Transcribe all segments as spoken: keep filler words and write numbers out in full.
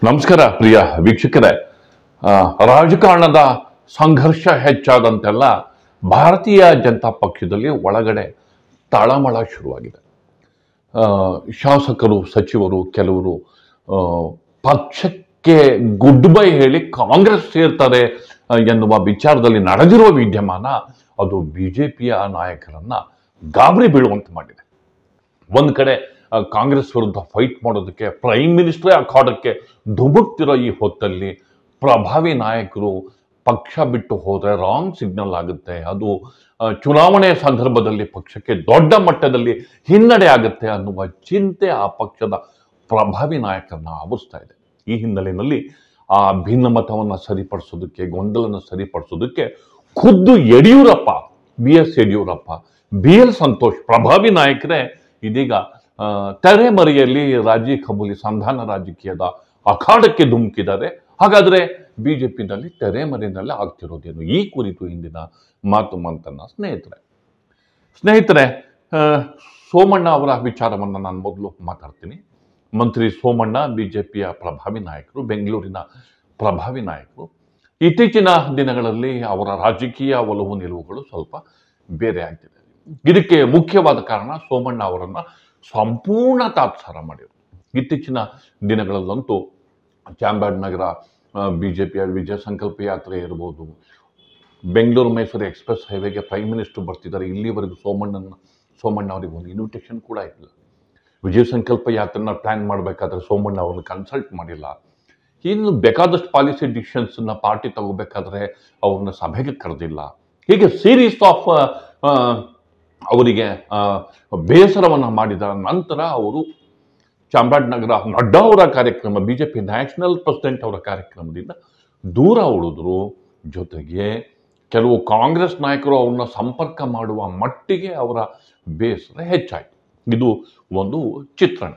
ನಮಸ್ಕಾರ ಪ್ರಿಯ ವೀಕ್ಷಕರೇ. ರಾಜಕಾರಣದ ಸಂಘರ್ಷ ಹೆಚ್ಚಾದಂತೆಲ್ಲ ಭಾರತೀಯ ಜನತಾ ಪಕ್ಷದಲ್ಲಿ ಒಳಗಡೆ ತಳಮಳ ಶುರುವಾಗಿದೆ. ಶಾಸಕರು, ಸಚಿವರು ಕೆಲವರು ಪಕ್ಷಕ್ಕೆ ಗುಡ್ ಬೈ ಹೇಳಿ ಕಾಂಗ್ರೆಸ್ ಸೇರ್ತಾರೆ ಎನ್ನುವ ವಿಚಾರದಲ್ಲಿ ನಡೆದಿರುವ ವಿದ್ಯಮಾನ ಅದು ಬಿಜೆಪಿಯ ನಾಯಕರನ್ನ ಗಾಬರಿ ಬೀಳುವಂತೆ ಮಾಡಿದೆ. ಒಂದ್ ಕಡೆ ಕಾಂಗ್ರೆಸ್ ವಿರುದ್ಧ ಫೈಟ್ ಮಾಡೋದಕ್ಕೆ ಪ್ರೈಮ್ ಮಿನಿಸ್ಟರೇ ಅಖಾಡಕ್ಕೆ ಧುಮುಕ್ತಿರೋ ಈ ಹೊತ್ತಲ್ಲಿ ಪ್ರಭಾವಿ ನಾಯಕರು ಪಕ್ಷ ಬಿಟ್ಟು ಹೋದರೆ ರಾಂಗ್ ಸಿಗ್ನಲ್ ಆಗುತ್ತೆ, ಅದು ಚುನಾವಣೆ ಸಂದರ್ಭದಲ್ಲಿ ಪಕ್ಷಕ್ಕೆ ದೊಡ್ಡ ಮಟ್ಟದಲ್ಲಿ ಹಿನ್ನಡೆ ಆಗುತ್ತೆ ಅನ್ನುವ ಚಿಂತೆ ಆ ಪಕ್ಷದ ಪ್ರಭಾವಿ ನಾಯಕರನ್ನ ಆವರಿಸ್ತಾ ಇದೆ. ಈ ಹಿನ್ನೆಲೆಯಲ್ಲಿ ಆ ಭಿನ್ನಮತವನ್ನು ಸರಿಪಡಿಸೋದಕ್ಕೆ, ಗೊಂದಲನ ಸರಿಪಡಿಸೋದಕ್ಕೆ ಖುದ್ದು Yediyurappa, B S Yediyurappa, B L Santhosh ಪ್ರಭಾವಿ ನಾಯಕರೇ ಇದೀಗ ತೆರೆಮರೆಯಲ್ಲಿ ರಾಜಿ ಖಬೂಲಿ ಸಂಧಾನ ರಾಜಕೀಯದ ಅಖಾಡಕ್ಕೆ ಧುಮುಕಿದ್ದಾರೆ. ಹಾಗಾದ್ರೆ ಬಿಜೆಪಿನಲ್ಲಿ ತೆರೆಮರೆಯಲ್ಲಿ ಆಗ್ತಿರೋದೇನು? ಈ ಕುರಿತು ಇಂದಿನ ಮಾತು ಮಂತನ್ನ ಸ್ನೇಹಿತರೆ ಸ್ನೇಹಿತರೆ ಸೋಮಣ್ಣ ಅವರ ವಿಚಾರವನ್ನು ನಾನು ಮೊದಲು ಮಾತಾಡ್ತೀನಿ. ಮಂತ್ರಿ ಸೋಮಣ್ಣ ಬಿಜೆಪಿಯ ಪ್ರಭಾವಿ ನಾಯಕರು, ಬೆಂಗಳೂರಿನ ಪ್ರಭಾವಿ ನಾಯಕರು. ಇತ್ತೀಚಿನ ದಿನಗಳಲ್ಲಿ ಅವರ ರಾಜಕೀಯ ಒಲವು ನಿಲುವುಗಳು ಸ್ವಲ್ಪ ಬೇರೆ ಆಗ್ತಿದೆ. ಇದಕ್ಕೆ ಮುಖ್ಯವಾದ ಕಾರಣ ಸೋಮಣ್ಣ ಅವರನ್ನ ಸಂಪೂರ್ಣ ತಾತ್ಸಾರ ಮಾಡಿದರು. ಇತ್ತೀಚಿನ ದಿನಗಳಲ್ಲಂತೂ ಚಾಮರಾಜನಗರ ಬಿಜೆಪಿಯ ವಿಜಯ ಸಂಕಲ್ಪ ಯಾತ್ರೆ ಇರ್ಬೋದು, ಬೆಂಗಳೂರು ಮೈಸೂರು ಎಕ್ಸ್ಪ್ರೆಸ್ ಹೈವೇಗೆ ಪ್ರೈಮ್ ಮಿನಿಸ್ಟರ್ ಬರ್ತಿದ್ದಾರೆ. ಇಲ್ಲಿವರೆಗೂ ಸೋಮಣ್ಣನ ಸೋಮಣ್ಣ ಅವರಿಗೆ ಒಂದು ಇನ್ವಿಟೇಷನ್ ಕೂಡ ಇಲ್ಲ. ವಿಜಯ ಸಂಕಲ್ಪ ಯಾತ್ರೆನ ಪ್ಲಾನ್ ಮಾಡಬೇಕಾದ್ರೆ ಸೋಮಣ್ಣ ಅವ್ರನ್ನ ಕನ್ಸಲ್ಟ್ ಮಾಡಿಲ್ಲ. ಇನ್ನು ಬೇಕಾದಷ್ಟು ಪಾಲಿಸಿ ಡಿಸಿಷನ್ಸ್ನ ಪಾರ್ಟಿ ತಗೋಬೇಕಾದ್ರೆ ಅವ್ರನ್ನ ಸಭೆಗೆ ಕರೆದಿಲ್ಲ. ಹೀಗೆ ಸೀರೀಸ್ ಆಫ್ ಅವರಿಗೆ ಬೇಸರವನ್ನು ಮಾಡಿದ ನಂತರ ಅವರು ಚಾಮರಾಜನಗರ ನಡ್ಡಾ ಅವರ ಕಾರ್ಯಕ್ರಮ, ಬಿಜೆಪಿ ನ್ಯಾಷನಲ್ ಪ್ರೆಸಿಡೆಂಟ್ ಅವರ ಕಾರ್ಯಕ್ರಮದಿಂದ ದೂರ ಉಳಿದ್ರು. ಜೊತೆಗೆ ಕೆಲವು ಕಾಂಗ್ರೆಸ್ ನಾಯಕರು ಅವ್ರನ್ನ ಸಂಪರ್ಕ ಮಾಡುವ ಮಟ್ಟಿಗೆ ಅವರ ಬೇಸರ ಹೆಚ್ಚಾಯಿತು. ಇದು ಒಂದು ಚಿತ್ರಣ.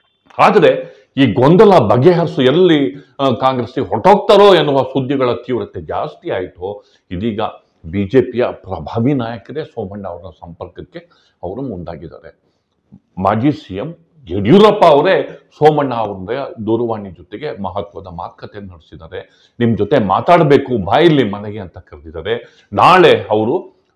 ಆದರೆ ಈ ಗೊಂದಲ ಬಗೆಹರಿಸು ಎಲ್ಲಿ ಕಾಂಗ್ರೆಸ್ಗೆ ಹೊರಟೋಗ್ತಾರೋ ಎನ್ನುವ ಸುದ್ದಿಗಳ ತೀವ್ರತೆ ಜಾಸ್ತಿ ಆಯಿತು. ಇದೀಗ ಬಿಜೆಪಿಯ ಪ್ರಭಾವಿ ನಾಯಕರೇ ಸೋಮಣ್ಣ ಅವರ ಸಂಪರ್ಕಕ್ಕೆ ಅವರು ಮುಂದಾಗಿದ್ದಾರೆ. ಮಾಜಿ ಸಿಎಂ ಯಡಿಯೂರಪ್ಪ ಅವರೇ ಸೋಮಣ್ಣ ಅವರ ದೂರವಾಣಿ ಜೊತೆಗೆ ಮಹತ್ವದ ಮಾತುಕತೆ ನಡೆಸಿದ್ದಾರೆ. ನಿಮ್ಮ ಜೊತೆ ಮಾತಾಡಬೇಕು, ಬಾಯಿಲಿ ಮನೆಗೆ ಅಂತ ಕರೆದಿದ್ದಾರೆ. ನಾಳೆ ಅವರು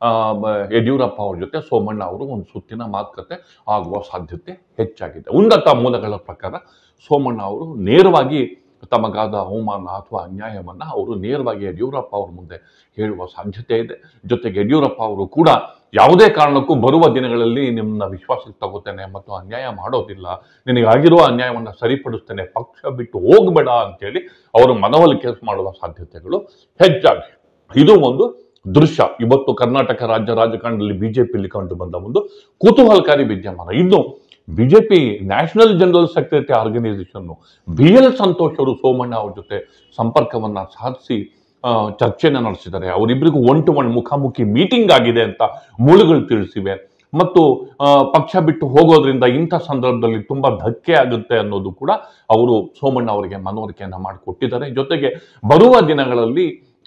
ಯಡಿಯೂರಪ್ಪ ಅವ್ರ ಜೊತೆ ಸೋಮಣ್ಣ ಅವರು ಒಂದು ಸುತ್ತಿನ ಮಾತುಕತೆ ಆಗುವ ಸಾಧ್ಯತೆ ಹೆಚ್ಚಾಗಿದೆ. ಉನ್ನತ ಮೂಲಗಳ ಪ್ರಕಾರ ಸೋಮಣ್ಣ ಅವರು ನೇರವಾಗಿ ತಮಗಾದ ಅವಮಾನ ಅಥವಾ ಅನ್ಯಾಯವನ್ನ ಅವರು ನೇರವಾಗಿ ಯಡಿಯೂರಪ್ಪ ಅವ್ರ ಮುಂದೆ ಹೇಳುವ ಸಾಧ್ಯತೆ ಇದೆ. ಜೊತೆಗೆ ಯಡಿಯೂರಪ್ಪ ಅವರು ಕೂಡ ಯಾವುದೇ ಕಾರಣಕ್ಕೂ ಬರುವ ದಿನಗಳಲ್ಲಿ ನಿಮ್ಮನ್ನ ವಿಶ್ವಾಸಕ್ಕೆ ತಗೋತೇನೆ ಮತ್ತು ಅನ್ಯಾಯ ಮಾಡೋದಿಲ್ಲ, ನಿನಗಾಗಿರುವ ಅನ್ಯಾಯವನ್ನು ಸರಿಪಡಿಸ್ತೇನೆ, ಪಕ್ಷ ಬಿಟ್ಟು ಹೋಗಬೇಡ ಅಂತೇಳಿ ಅವರು ಮನವೊಲಿಕೆ ಮಾಡುವ ಸಾಧ್ಯತೆಗಳು ಹೆಚ್ಚಾಗಿ. ಇದು ಒಂದು ದೃಶ್ಯ ಇವತ್ತು ಕರ್ನಾಟಕ ರಾಜ್ಯ ರಾಜಕಾರಣದಲ್ಲಿ ಬಿಜೆಪಿಯಲ್ಲಿ ಕಂಡು ಬಂದ ಒಂದು ಕುತೂಹಲಕಾರಿ ವಿದ್ಯಮಾನ. ಇನ್ನು BJP national general secretary organisation B L Santhosh ಅವರು ಸೋಮಣ್ಣ ಅವ್ರ ಜೊತೆ ಸಂಪರ್ಕವನ್ನ ಸಾಧಿಸಿ ಚರ್ಚೆನ ನಡೆಸಿದ್ದಾರೆ. ಅವರಿಬ್ಬರಿಗೂ ಒನ್ ಟು ಒನ್ ಮುಖಾಮುಖಿ ಮೀಟಿಂಗ್ ಆಗಿದೆ ಅಂತ ಮೂಲಗಳು ತಿಳಿಸಿವೆ. ಮತ್ತು ಪಕ್ಷ ಬಿಟ್ಟು ಹೋಗೋದ್ರಿಂದ ಇಂಥ ಸಂದರ್ಭದಲ್ಲಿ ತುಂಬಾ ಧಕ್ಕೆ ಆಗುತ್ತೆ ಅನ್ನೋದು ಕೂಡ ಅವರು ಸೋಮಣ್ಣ ಅವರಿಗೆ ಮನವರಿಕೆಯನ್ನ ಮಾಡಿಕೊಟ್ಟಿದ್ದಾರೆ. ಜೊತೆಗೆ ಬರುವ ದಿನಗಳಲ್ಲಿ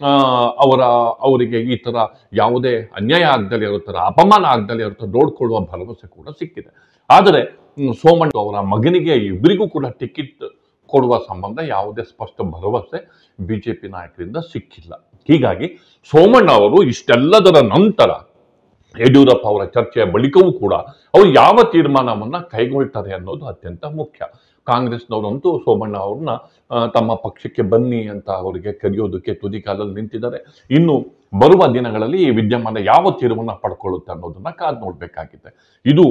ಅವರ ಅವರಿಗೆ ಈ ತರ ಯಾವುದೇ ಅನ್ಯಾಯ ಆಗದಲ್ಲಿ ಇರೋ ತರ, ಅಪಮಾನ ಆಗದಲ್ಲಿ ಇರೋ ತರ ನೋಡ್ಕೊಳ್ಳುವ ಭರವಸೆ ಕೂಡ ಸಿಕ್ಕಿದೆ. ಆದರೆ ಸೋಮಣ್ಣ ಅವರ ಮಗನಿಗೆ ಇಬ್ಬರಿಗೂ ಕೂಡ ಟಿಕೆಟ್ ಕೊಡುವ ಸಂಬಂಧ ಯಾವುದೇ ಸ್ಪಷ್ಟ ಭರವಸೆ ಬಿಜೆಪಿ ನಾಯಕರಿಂದ ಸಿಕ್ಕಿಲ್ಲ. ಹೀಗಾಗಿ ಸೋಮಣ್ಣ ಅವರು ಇಷ್ಟೆಲ್ಲದರ ನಂತರ ಯಡಿಯೂರಪ್ಪ ಅವರ ಚರ್ಚೆಯ ಬಳಿಕವೂ ಕೂಡ ಅವರು ಯಾವ ತೀರ್ಮಾನವನ್ನ ಕೈಗೊಳ್ತಾರೆ ಅನ್ನೋದು ಅತ್ಯಂತ ಮುಖ್ಯ. ಕಾಂಗ್ರೆಸ್ನವರಂತೂ ಸೋಮಣ್ಣ ಅವ್ರನ್ನ ತಮ್ಮ ಪಕ್ಷಕ್ಕೆ ಬನ್ನಿ ಅಂತ ಅವರಿಗೆ ಕರೆಯೋದಕ್ಕೆ ತುದಿಕಾಲಲ್ಲಿ ನಿಂತಿದ್ದಾರೆ. ಇನ್ನು ಬರುವ ದಿನಗಳಲ್ಲಿ ಈ ವಿದ್ಯಮಾನ ಯಾವ ತೀರ್ಮಾನ ಪಡ್ಕೊಳ್ಳುತ್ತೆ ಅನ್ನೋದನ್ನ ಕಾದು ನೋಡ್ಬೇಕಾಗಿದೆ. ಇದು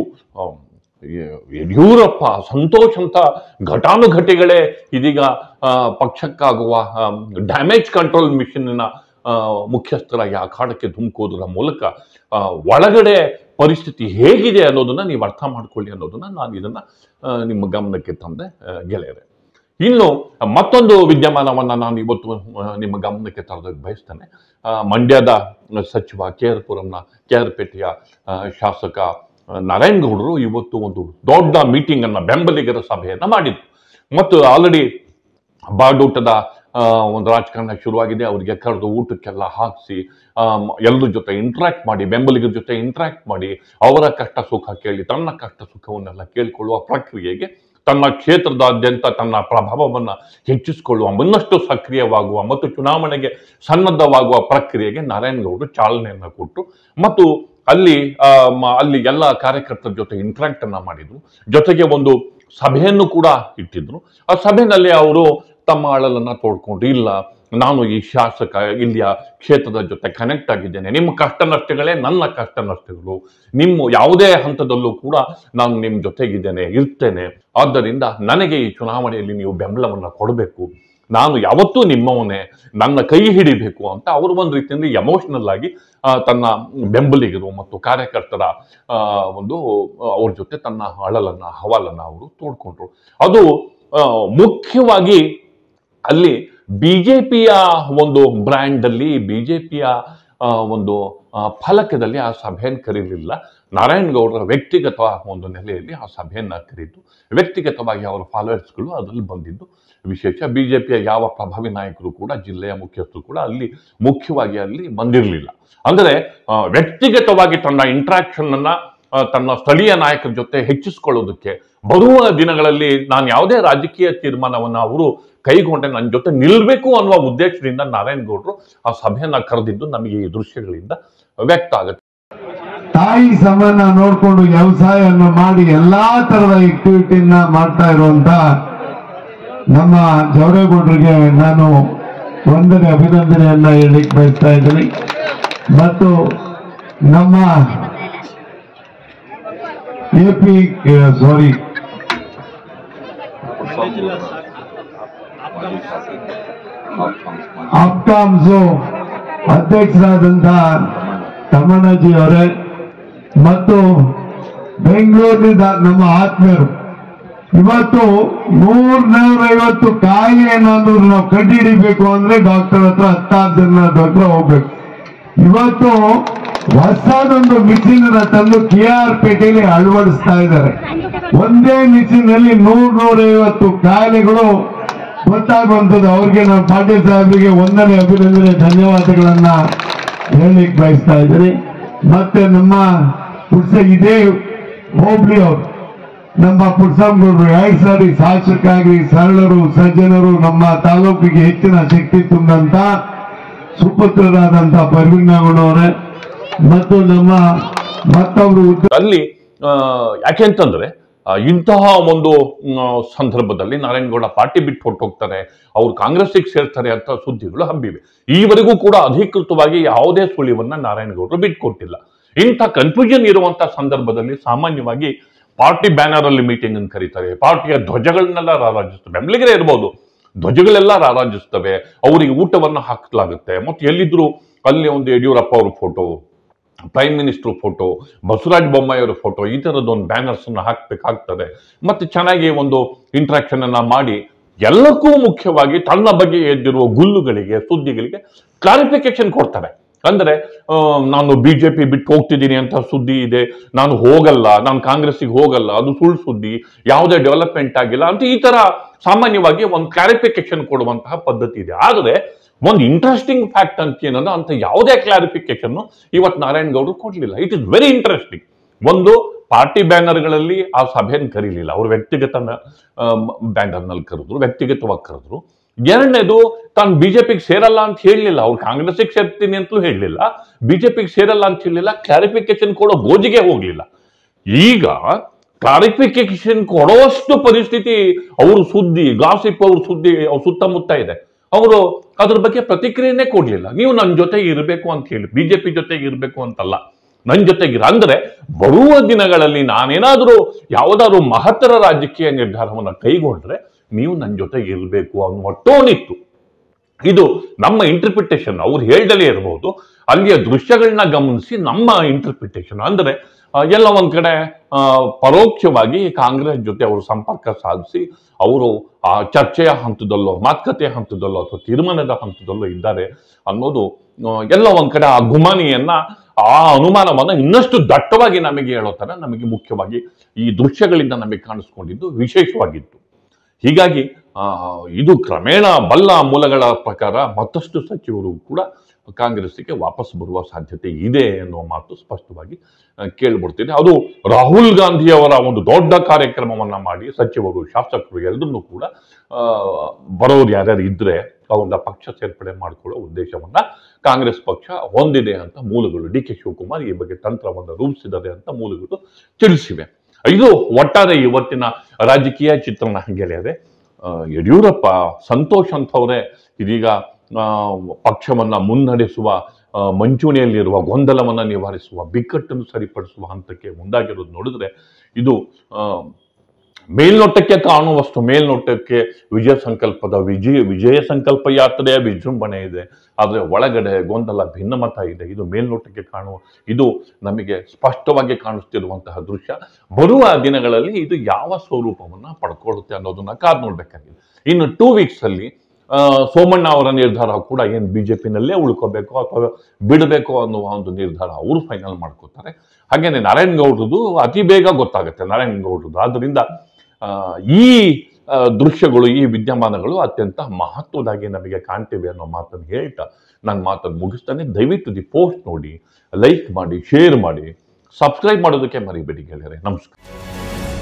ಯಡಿಯೂರಪ್ಪ ಸಂತೋಷ್ ಅಂತ ಘಟಾನುಘಟಿಗಳೇ ಇದೀಗ ಪಕ್ಷಕ್ಕಾಗುವ ಡ್ಯಾಮೇಜ್ ಕಂಟ್ರೋಲ್ ಮಿಷನ್ನ ಮುಖ್ಯಸ್ಥರಾಗಿ ಅಖಾಡಕ್ಕೆ ಧುಮುಕೋದ್ರ ಮೂಲಕ ಒಳಗಡೆ ಪರಿಸ್ಥಿತಿ ಹೇಗಿದೆ ಅನ್ನೋದನ್ನ ನೀವು ಅರ್ಥ ಮಾಡ್ಕೊಳ್ಳಿ ಅನ್ನೋದನ್ನ ನಾನು ಇದನ್ನ ನಿಮ್ಮ ಗಮನಕ್ಕೆ ತಂದೆ ಗೆಳೆಯರೆ. ಇನ್ನು ಮತ್ತೊಂದು ವಿದ್ಯಮಾನವನ್ನ ನಾನು ಇವತ್ತು ನಿಮ್ಮ ಗಮನಕ್ಕೆ ತರೋದಕ್ಕೆ ಬಯಸ್ತೇನೆ. ಮಂಡ್ಯದ ಸಚಿವ ಕೆ ಆರ್ ಪುರಂನ ಕೆ ಆರ್ ಪೇಟೆಯ ಶಾಸಕ ನಾರಾಯಣಗೌಡರು ಇವತ್ತು ಒಂದು ದೊಡ್ಡ ಮೀಟಿಂಗ್ ಅನ್ನ, ಬೆಂಬಲಿಗರ ಸಭೆಯನ್ನ ಮಾಡಿದ್ರು. ಮತ್ತು ಆಲ್ರೆಡಿ ಬಾಡೂಟದ ಒಂದು ರಾಜಕಾರಣ ಶುರುವಾಗಿದೆ. ಅವರಿಗೆ ಕರೆದು ಊಟಕ್ಕೆಲ್ಲ ಹಾಕಿಸಿ ಎಲ್ಲರ ಜೊತೆ ಇಂಟ್ರಾಕ್ಟ್ ಮಾಡಿ, ಬೆಂಬಲಿಗರ ಜೊತೆ ಇಂಟ್ರಾಕ್ಟ್ ಮಾಡಿ ಅವರ ಕಷ್ಟ ಸುಖ ಕೇಳಿ ತನ್ನ ಕಷ್ಟ ಸುಖವನ್ನೆಲ್ಲ ಕೇಳಿಕೊಳ್ಳುವ ಪ್ರಕ್ರಿಯೆಗೆ ತನ್ನ ಕ್ಷೇತ್ರದಾದ್ಯಂತ ತನ್ನ ಪ್ರಭಾವವನ್ನು ಹೆಚ್ಚಿಸಿಕೊಳ್ಳುವ ಇನ್ನಷ್ಟು ಸಕ್ರಿಯವಾಗುವ ಮತ್ತು ಚುನಾವಣೆಗೆ ಸನ್ನದ್ಧವಾಗುವ ಪ್ರಕ್ರಿಯೆಗೆ ನಾರಾಯಣಗೌಡರು ಚಾಲನೆಯನ್ನು ಕೊಟ್ಟು ಮತ್ತು ಅಲ್ಲಿ ಅಲ್ಲಿ ಎಲ್ಲ ಕಾರ್ಯಕರ್ತರ ಜೊತೆ ಇಂಟ್ರಾಕ್ಟ್ ಅನ್ನ ಮಾಡಿದ್ರು. ಜೊತೆಗೆ ಒಂದು ಸಭೆಯನ್ನು ಕೂಡ ಇಟ್ಟಿದ್ರು. ಆ ಸಭೆಯಲ್ಲಿ ಅವರು ತಮ್ಮ ಅಳಲನ್ನ ತೋಡ್ಕೊಂಡು, ಇಲ್ಲ ನಾನು ಈ ಶಾಸಕ ಇಲ್ಲಿಯ ಕ್ಷೇತ್ರದ ಜೊತೆ ಕನೆಕ್ಟ್ ಆಗಿದ್ದೇನೆ, ನಿಮ್ಮ ಕಷ್ಟ ನಷ್ಟಗಳೇ ನನ್ನ ಕಷ್ಟ ನಷ್ಟಗಳು, ನಿಮ್ಮ ಯಾವುದೇ ಹಂತದಲ್ಲೂ ಕೂಡ ನಾನು ನಿಮ್ಮ ಜೊತೆಗಿದ್ದೇನೆ, ಇರ್ತೇನೆ, ಆದ್ದರಿಂದ ನನಗೆ ಈ ಚುನಾವಣೆಯಲ್ಲಿ ನೀವು ಬೆಂಬಲವನ್ನು ಕೊಡಬೇಕು, ನಾನು ಯಾವತ್ತೂ ನಿಮ್ಮವನೇ, ನನ್ನ ಕೈ ಹಿಡಿಬೇಕು ಅಂತ ಅವರು ಒಂದು ರೀತಿಯಲ್ಲಿ ಎಮೋಷನಲ್ ಆಗಿ ತನ್ನ ಬೆಂಬಲಿಗರು ಮತ್ತು ಕಾರ್ಯಕರ್ತರ ಒಂದು ಅವ್ರ ಜೊತೆ ತನ್ನ ಅಳಲನ್ನ ಹವಾಲನ್ನ ಅವರು ತೋಡ್ಕೊಂಡ್ರು. ಅದು ಮುಖ್ಯವಾಗಿ ಅಲ್ಲಿ ಬಿಜೆಪಿಯ ಒಂದು ಬ್ರ್ಯಾಂಡ್ ಅಲ್ಲಿ, ಬಿಜೆಪಿಯ ಒಂದು ಫಲಕದಲ್ಲಿ ಆ ಸಭೆಯನ್ನು ಕರೀಲಿಲ್ಲ. ನಾರಾಯಣಗೌಡರ ವ್ಯಕ್ತಿಗತ ಒಂದು ನೆಲೆಯಲ್ಲಿ ಆ ಸಭೆಯನ್ನ ಕರೀತು. ವ್ಯಕ್ತಿಗತವಾಗಿ ಅವರ ಫಾಲೋವರ್ಸ್ಗಳು ಅದರಲ್ಲಿ ಬಂದಿದ್ದು ವಿಶೇಷ. ಬಿಜೆಪಿಯ ಯಾವ ಪ್ರಭಾವಿ ನಾಯಕರು ಕೂಡ, ಜಿಲ್ಲೆಯ ಮುಖ್ಯಸ್ಥರು ಕೂಡ ಅಲ್ಲಿ ಮುಖ್ಯವಾಗಿ ಅಲ್ಲಿ ಬಂದಿರಲಿಲ್ಲ. ಅಂದರೆ ವ್ಯಕ್ತಿಗತವಾಗಿ ತನ್ನ ಇಂಟ್ರಾಕ್ಷನ್ ಅನ್ನ ತನ್ನ ಸ್ಥಳೀಯ ನಾಯಕರ ಜೊತೆ ಹೆಚ್ಚಿಸಿಕೊಳ್ಳೋದಕ್ಕೆ ಬರುವ ದಿನಗಳಲ್ಲಿ ನಾನು ಯಾವುದೇ ರಾಜಕೀಯ ತೀರ್ಮಾನವನ್ನು ಅವರು ಕೈಗೊಂಡೆ ನನ್ನ ಜೊತೆ ನಿಲ್ಬೇಕು ಅನ್ನುವ ಉದ್ದೇಶದಿಂದ ನಾರಾಯಣಗೌಡರು ಆ ಸಭೆಯನ್ನ ಕರೆದಿದ್ದು ನಮಗೆ ಈ ದೃಶ್ಯಗಳಿಂದ ವ್ಯಕ್ತ ಆಗುತ್ತೆ. ತಾಯಿ ಸಮಾನ ನೋಡ್ಕೊಂಡು ವ್ಯವಸಾಯವನ್ನು ಮಾಡಿ ಎಲ್ಲಾ ತರದ ಆಕ್ಟಿವಿಟಿಯನ್ನ ಮಾಡ್ತಾ ಇರುವಂತ ನಮ್ಮ ಜವರೇಗೌಡರಿಗೆ ನಾನು ಒಂದನೇ ಅಭಿನಂದನೆಯನ್ನ ಹೇಳಲಿಕ್ಕೆ ಬಯಸ್ತಾ ಇದ್ದೀನಿ. ಮತ್ತು ನಮ್ಮ ಎಪಿ ಸಾರಿ ಆಪ್ಕಾಮ್ಸು ಅಧ್ಯಕ್ಷರಾದಂತ ತಮ್ಮಣ್ಣಜಿ ಅವರೇ ಮತ್ತು ಬೆಂಗಳೂರಿನಿಂದ ನಮ್ಮ ಆತ್ಮೀಯರು, ಇವತ್ತು ನೂರನೂರೈವತ್ತು ಕಾಯಿಲೆ ಏನಾದ್ರು ನಾವು ಕಂಡುಹಿಡಿಬೇಕು ಅಂದ್ರೆ ಡಾಕ್ಟರ್ ಹತ್ರ ಹತ್ತಾರು ಜನ ಹತ್ರ ಹೋಗ್ಬೇಕು. ಇವತ್ತು ಹೊಸದೊಂದು ಮಿಷಿನ್ ತಂದು ಕೆ ಆರ್ ಪೇಟೆಯಲ್ಲಿ ಅಳವಡಿಸ್ತಾ ಇದ್ದಾರೆ. ಒಂದೇ ಮಿಷಿನಲ್ಲಿ ನೂರ ನೂರೈವತ್ತು ಕಾಯಿಲೆಗಳು ಗೊತ್ತಾಗುವಂಥದ್ದು. ಅವ್ರಿಗೆ ನಾನು ಪಾಟೀಲ್ ಸಾಹೇಬರಿಗೆ ಒಂದನೇ ಅಭಿನಂದನೆ, ಧನ್ಯವಾದಗಳನ್ನ ಹೇಳಲಿಕ್ಕೆ ಬಯಸ್ತಾ ಇದ್ದೀನಿ. ಮತ್ತೆ ನಮ್ಮ ಪುಡ್ಸ ಇದೇ ಹೋಬಳಿ ಅವರು ನಮ್ಮ ಪುಡ್ಸಂಗೌಡರು ಎರಡು ಸಾರಿ ಶಾಸಕಾಗಿ ಸರಳರು, ಸಜ್ಜನರು, ನಮ್ಮ ತಾಲೂಕಿಗೆ ಹೆಚ್ಚಿನ ಶಕ್ತಿ ತುಂಬಿದಂತ ಸುಪುತ್ರರಾದಂತ ಪರ್ವಿನಾಗಣ್ಣವರೇ ಮತ್ತು ನಮ್ಮ ಮತ್ತೊಬ್ರು ಅಲ್ಲಿ ಯಾಕೆಂತಂದ್ರೆ ಇಂತಹ ಒಂದು ಸಂದರ್ಭದಲ್ಲಿ ನಾರಾಯಣಗೌಡ ಪಾರ್ಟಿ ಬಿಟ್ಟು ಹೊರಟೋಗ್ತಾರೆ, ಅವರು ಕಾಂಗ್ರೆಸ್ಸಿಗೆ ಸೇರ್ತಾರೆ ಅಂತ ಸುದ್ದಿಗಳು ಹಬ್ಬಿವೆ. ಈವರೆಗೂ ಕೂಡ ಅಧಿಕೃತವಾಗಿ ಯಾವುದೇ ಸುಳಿವನ್ನ ನಾರಾಯಣಗೌಡರು ಬಿಟ್ಕೊಟ್ಟಿಲ್ಲ. ಇಂಥ ಕನ್ಫ್ಯೂಷನ್ ಇರುವಂತ ಸಂದರ್ಭದಲ್ಲಿ ಸಾಮಾನ್ಯವಾಗಿ ಪಾರ್ಟಿ ಬ್ಯಾನರ್ ಅಲ್ಲಿ ಮೀಟಿಂಗ್ ಅನ್ನು ಕರೀತಾರೆ, ಪಾರ್ಟಿಯ ಧ್ವಜಗಳನ್ನೆಲ್ಲ ರಾರಾಜಿಸ್ತವೆ, ಬೆಂಬಲಿಗರೇ ಇರ್ಬೋದು, ಧ್ವಜಗಳೆಲ್ಲ ರಾರಾಜಿಸ್ತವೆ, ಅವರಿಗೆ ಊಟವನ್ನು ಹಾಕಲಾಗುತ್ತೆ. ಮತ್ತು ಎಲ್ಲಿದ್ರು ಅಲ್ಲಿ ಒಂದು ಯಡಿಯೂರಪ್ಪ ಅವ್ರ photo, prime minister photo, Basavaraj Bommai ಅವರ ಫೋಟೋ, ಈ ತರದ ಒಂದು ಬ್ಯಾನರ್ಸ್ ಅನ್ನು ಹಾಕ್ಬೇಕಾಗ್ತದೆ. ಮತ್ತೆ ಚೆನ್ನಾಗಿ ಒಂದು ಇಂಟ್ರಾಕ್ಷನ್ ಅನ್ನ ಮಾಡಿ ಎಲ್ಲಕ್ಕೂ ಮುಖ್ಯವಾಗಿ ತನ್ನ ಬಗ್ಗೆ ಎದ್ದಿರುವ ಗುಲ್ಲುಗಳಿಗೆ, ಸುದ್ದಿಗಳಿಗೆ ಕ್ಲಾರಿಫಿಕೇಶನ್ ಕೊಡ್ತಾರೆ. ಅಂದ್ರೆ ನಾನು ಬಿಜೆಪಿ ಬಿಟ್ಟು ಹೋಗ್ತಿದ್ದೀನಿ ಅಂತ ಸುದ್ದಿ ಇದೆ, ನಾನು ಹೋಗಲ್ಲ, ನಾನು ಕಾಂಗ್ರೆಸ್ಸಿಗೆ ಹೋಗಲ್ಲ, ಅದು ಸುಳ್ಳು ಸುದ್ದಿ, ಯಾವುದೇ ಡೆವಲಪ್ಮೆಂಟ್ ಆಗಿಲ್ಲ ಅಂತ ಈ ತರ ಸಾಮಾನ್ಯವಾಗಿ ಒಂದು ಕ್ಲಾರಿಫಿಕೇಶನ್ ಕೊಡುವಂತಹ ಪದ್ಧತಿ ಇದೆ. ಆದರೆ ಒಂದು ಇಂಟ್ರೆಸ್ಟಿಂಗ್ ಫ್ಯಾಕ್ಟ್ ಅಂತ ಏನಂದ್ರೆ ಅಂತ ಯಾವುದೇ ಕ್ಲಾರಿಫಿಕೇಶನ್ ಇವತ್ತು ನಾರಾಯಣಗೌಡರು ಕೊಡ್ಲಿಲ್ಲ. It is very interesting. ಒಂದು, ಪಾರ್ಟಿ ಬ್ಯಾನರ್ಗಳಲ್ಲಿ ಆ ಸಭೆಯನ್ನು ಕರೀಲಿಲ್ಲ, ಅವರು ವ್ಯಕ್ತಿಗತ ಬ್ಯಾನರ್ನಲ್ಲಿ ಕರೆದ್ರು, ವ್ಯಕ್ತಿಗತವಾಗಿ ಕರೆದ್ರು. ಎರಡನೇದು, ತಾನು ಬಿಜೆಪಿಗೆ ಸೇರಲ್ಲ ಅಂತ ಹೇಳಲಿಲ್ಲ, ಅವ್ರು ಕಾಂಗ್ರೆಸ್ಸಿಗೆ ಸೇರ್ತೀನಿ ಅಂತಲೂ ಹೇಳಲಿಲ್ಲ, ಬಿಜೆಪಿಗೆ ಸೇರಲ್ಲ ಅಂತ ಹೇಳಲಿಲ್ಲ, ಕ್ಲಾರಿಫಿಕೇಶನ್ ಕೊಡೋ ಗೋಜಿಗೆ ಹೋಗ್ಲಿಲ್ಲ. ಈಗ ಕ್ಲಾರಿಫಿಕೇಶನ್ ಕೊಡೋಷ್ಟು ಪರಿಸ್ಥಿತಿ ಅವರು ಸುದ್ದಿ, ಗಾಸಿಪ್ ಅವ್ರ ಸುದ್ದಿ ಅವ್ರ ಸುತ್ತಮುತ್ತ ಇದೆ, ಅವರು ಅದ್ರ ಬಗ್ಗೆ ಪ್ರತಿಕ್ರಿಯೆನೇ ಕೊಡ್ಲಿಲ್ಲ. ನೀವು ನನ್ನ ಜೊತೆಗೆ ಇರಬೇಕು ಅಂತ ಹೇಳಿ, ಬಿಜೆಪಿ ಜೊತೆಗೆ ಇರಬೇಕು ಅಂತಲ್ಲ, ನನ್ನ ಜೊತೆಗಿರ. ಅಂದ್ರೆ ಬರುವ ದಿನಗಳಲ್ಲಿ ನಾನೇನಾದ್ರೂ ಯಾವುದಾದ್ರು ಮಹತ್ತರ ರಾಜಕೀಯ ನಿರ್ಧಾರವನ್ನು ಕೈಗೊಂಡ್ರೆ ನೀವು ನನ್ನ ಜೊತೆಗೆ ಇರಬೇಕು ಅನ್ನುವ ಟೋನ್ ಇತ್ತು. ಇದು ನಮ್ಮ ಇಂಟರ್ಪ್ರಿಟೇಷನ್, ಅವ್ರು ಹೇಳ್ದಲೇ ಇರಬಹುದು, ಅಲ್ಲಿಯ ದೃಶ್ಯಗಳನ್ನ ಗಮನಿಸಿ ನಮ್ಮ ಇಂಟರ್ಪ್ರಿಟೇಷನ್. ಅಂದ್ರೆ ಎಲ್ಲ ಒಂದ್ ಕಡೆ ಪರೋಕ್ಷವಾಗಿ ಕಾಂಗ್ರೆಸ್ ಜೊತೆ ಅವರು ಸಂಪರ್ಕ ಸಾಧಿಸಿ ಅವರು ಆ ಚರ್ಚೆಯ ಹಂತದಲ್ಲೋ, ಮಾತುಕತೆಯ ಹಂತದಲ್ಲೋ ಅಥವಾ ತೀರ್ಮಾನದ ಹಂತದಲ್ಲೋ ಇದ್ದಾರೆ ಅನ್ನೋದು ಎಲ್ಲ ಒಂದ್ ಕಡೆ ಆ ಗುಮಾನಿಯನ್ನ, ಆ ಅನುಮಾನವನ್ನ ಇನ್ನಷ್ಟು ದಟ್ಟವಾಗಿ ನಮಗೆ ಹೇಳೋ ತರ ನಮಗೆ ಮುಖ್ಯವಾಗಿ ಈ ದೃಶ್ಯಗಳಿಂದ ನಮಗೆ ಕಾಣಿಸ್ಕೊಂಡಿದ್ದು ವಿಶೇಷವಾಗಿತ್ತು. ಹೀಗಾಗಿ ಇದು ಕ್ರಮೇಣ ಬಲ್ಲ ಮೂಲಗಳ ಪ್ರಕಾರ ಮತ್ತಷ್ಟು ಸಚಿವರು ಕೂಡ ಕಾಂಗ್ರೆಸ್ಸಿಗೆ ವಾಪಸ್ ಬರುವ ಸಾಧ್ಯತೆ ಇದೆ ಎನ್ನುವ ಮಾತು ಸ್ಪಷ್ಟವಾಗಿ ಕೇಳಿಬಿಡ್ತಿದೆ. ಅದು ರಾಹುಲ್ ಗಾಂಧಿಯವರ ಒಂದು ದೊಡ್ಡ ಕಾರ್ಯಕ್ರಮವನ್ನ ಮಾಡಿ ಸಚಿವರು ಶಾಸಕರು ಎಲ್ಲರನ್ನೂ ಕೂಡ ಬರೋರು ಯಾರ್ಯಾರು ಇದ್ರೆ ಅವನ್ನ ಪಕ್ಷ ಸೇರ್ಪಡೆ ಮಾಡಿಕೊಳ್ಳೋ ಉದ್ದೇಶವನ್ನ ಕಾಂಗ್ರೆಸ್ ಪಕ್ಷ ಹೊಂದಿದೆ ಅಂತ ಮೂಲಗಳು, ಡಿ ಕೆ ಶಿವಕುಮಾರ್ ಈ ಬಗ್ಗೆ ತಂತ್ರವನ್ನು ರೂಪಿಸಿದ್ದಾರೆ ಅಂತ ಮೂಲಗಳು ತಿಳಿಸಿವೆ. ಇದು ಒಟ್ಟಾರೆ ಇವತ್ತಿನ ರಾಜಕೀಯ ಚಿತ್ರಣ ಗೆಳೆಯರೆ. ಯಡಿಯೂರಪ್ಪ, ಸಂತೋಷ್ ಅಂತವರೇ ಇದೀಗ ಪಕ್ಷವನ್ನ ಮುನ್ನಡೆಸುವ ಮಂಚೂಣಿಯಲ್ಲಿರುವ ಗೊಂದಲವನ್ನ ನಿವಾರಿಸುವ, ಬಿಕ್ಕಟ್ಟನ್ನು ಸರಿಪಡಿಸುವ ಹಂತಕ್ಕೆ ಮುಂದಾಗಿರೋದು ನೋಡಿದ್ರೆ ಇದು ಮೇಲ್ನೋಟಕ್ಕೆ ಕಾಣುವಷ್ಟು ಮೇಲ್ನೋಟಕ್ಕೆ ವಿಜಯ ಸಂಕಲ್ಪದ ವಿಜಯ ವಿಜಯ ಸಂಕಲ್ಪ ಯಾತ್ರೆಯ ವಿಜೃಂಭಣೆ ಇದೆ, ಆದರೆ ಒಳಗಡೆ ಗೊಂದಲ, ಭಿನ್ನಮತ ಇದೆ. ಇದು ಮೇಲ್ನೋಟಕ್ಕೆ ಕಾಣುವ, ಇದು ನಮಗೆ ಸ್ಪಷ್ಟವಾಗಿ ಕಾಣಿಸ್ತಿರುವಂತಹ ದೃಶ್ಯ. ಬರುವ ದಿನಗಳಲ್ಲಿ ಇದು ಯಾವ ಸ್ವರೂಪವನ್ನ ಪಡ್ಕೊಳ್ಳುತ್ತೆ ಅನ್ನೋದನ್ನ ಕಾದು ನೋಡ್ಬೇಕಾಗಿದೆ. ಇನ್ನು ಟೂ ವೀಕ್ಸ್ ಅಲ್ಲಿ ಸೋಮಣ್ಣ ಅವರ ನಿರ್ಧಾರ ಕೂಡ ಏನು ಬಿಜೆಪಿನಲ್ಲೇ ಉಳ್ಕೋಬೇಕು ಅಥವಾ ಬಿಡಬೇಕು ಅನ್ನುವ ಒಂದು ನಿರ್ಧಾರ ಅವರು ಫೈನಲ್ ಮಾಡ್ಕೋತಾರೆ. ಹಾಗೇನೆ ನಾರಾಯಣಗೌಡರದು ಅತಿ ಬೇಗ ಗೊತ್ತಾಗುತ್ತೆ, ನಾರಾಯಣಗೌಡರದು. ಆದ್ರಿಂದ ಈ ದೃಶ್ಯಗಳು, ಈ ವಿದ್ಯಮಾನಗಳು ಅತ್ಯಂತ ಮಹತ್ವದಾಗಿ ನಮಗೆ ಕಾಣ್ತಿವೆ ಅನ್ನೋ ಮಾತನ್ನು ಹೇಳ್ತಾ ನನ್ನ ಮಾತನ್ನು ಮುಗಿಸ್ತಾನೆ. ದಯವಿಟ್ಟು ದಿ ಪೋಸ್ಟ್ ನೋಡಿ, ಲೈಕ್ ಮಾಡಿ, ಶೇರ್ ಮಾಡಿ, ಸಬ್ಸ್ಕ್ರೈಬ್ ಮಾಡೋದಕ್ಕೆ ಮರಿಬೇಡಿ ಗೆಳೆಯರೆ. ನಮಸ್ಕಾರ.